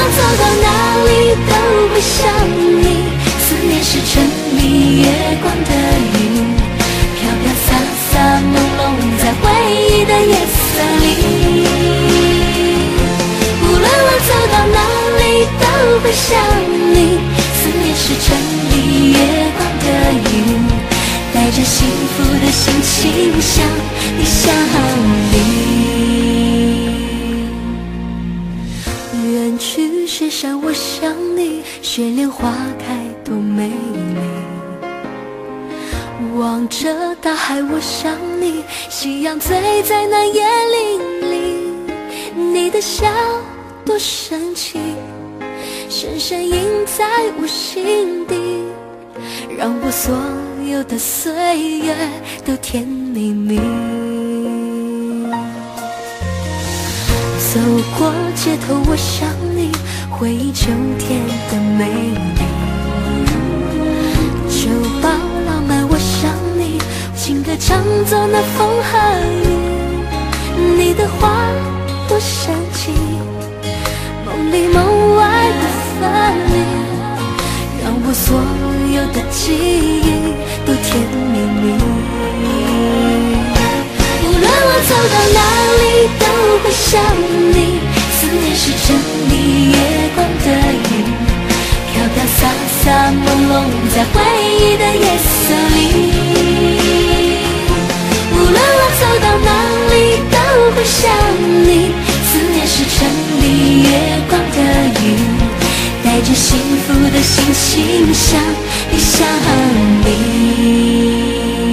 走到哪里都会想你，思念是城里月光的云，飘飘洒洒朦胧在回忆的夜色里。无论我走到哪里都会想你，思念是城里月光的云，带着幸福的心情向你想你。远去雪山我想你，雪莲花开多美丽。望着大海我想你，夕阳醉在那椰林里。你的笑多深情，深深印在我心底，让我所有的岁月都甜蜜蜜。走过街头我想你，回忆秋天的美丽。酒吧浪漫我想你，情歌唱奏那风和雨。你的话多深情，梦里梦外不分离，让我所有的记忆都甜蜜蜜。无论我走到哪里都会想你，思念是城里月光的云，飘飘洒洒朦胧在回忆的夜色里。无论我走到哪里都会想你，思念是城里月光的云，带着幸福的心情向你想你。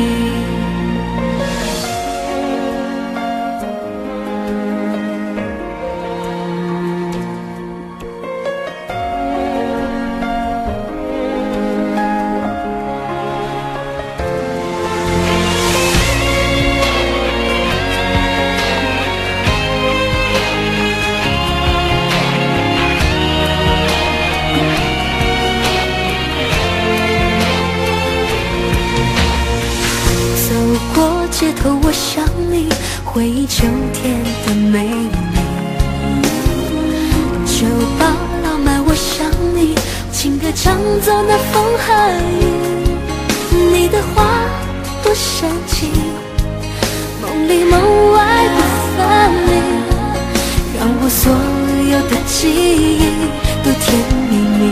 街头我想你，回忆秋天的美丽。酒吧浪漫我想你，情歌唱奏那风和雨。你的话多深情，梦里梦外不分离，让我所有的记忆都甜蜜蜜。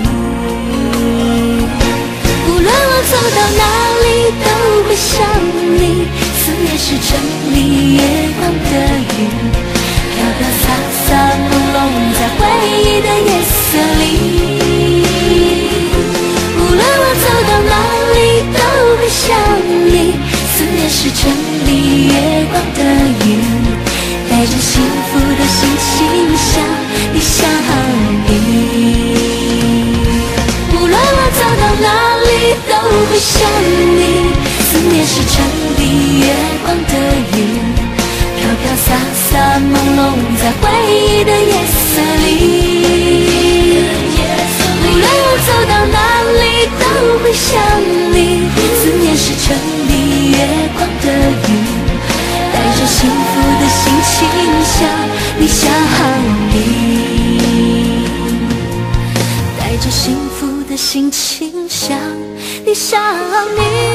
无论我走到哪里都会想你，思念是城里月光的云，飘飘洒洒朦胧在回忆的夜色里。无论我走到哪里都会想你，思念是城里月光的云，带着幸福的心情向你想你。无论我走到哪里都会想你，思念是城里月光的云，飘飘洒洒朦胧在回忆的夜色里。无论我走到哪里都会想你，思念是城里月光的云，带着幸福的心情向你想你，带着幸福的心情向你想你。